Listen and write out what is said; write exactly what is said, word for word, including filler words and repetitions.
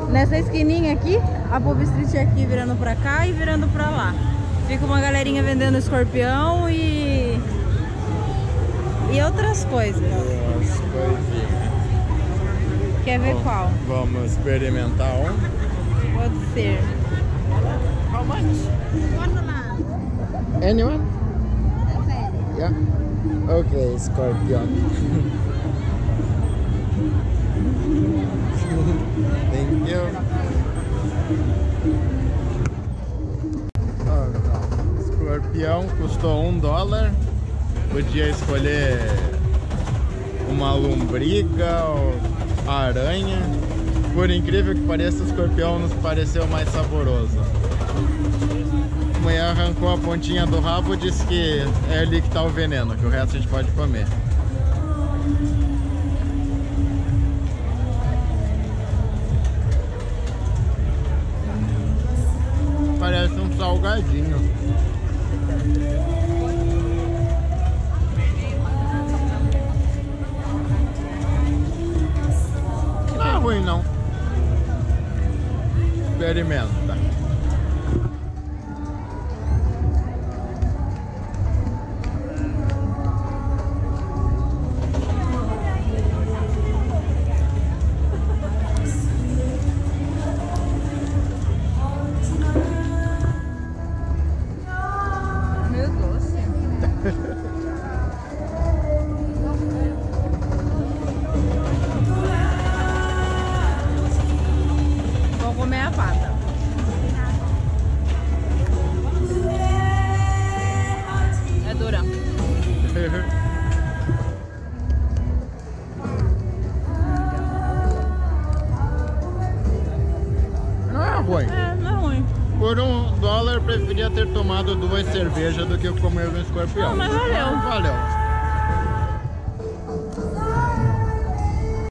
Nessa esquininha aqui, a Pub Street é aqui virando pra cá e virando pra lá. Fica uma galerinha vendendo escorpião e... e outras coisas. Umas coisinhas. Quer ver Bom, qual? Vamos experimentar um. Pode ser. How much? Anyone? Yeah. Okay, scorpion. Thank you. Oh, escorpião custou um dólar. Podia escolher uma lombriga ou aranha. Por incrível que pareça, o escorpião nos pareceu mais saboroso. A mulher arrancou a pontinha do rabo e disse que é ali que tá o veneno, que o resto a gente pode comer. Parece um salgadinho. Não é ruim não. Experimenta. Vou comer a pata. É dura. Não é ruim. É, não é ruim. Por um dólar eu preferia ter tomado duas cervejas do que comer um escorpião. Não, mas valeu. Valeu.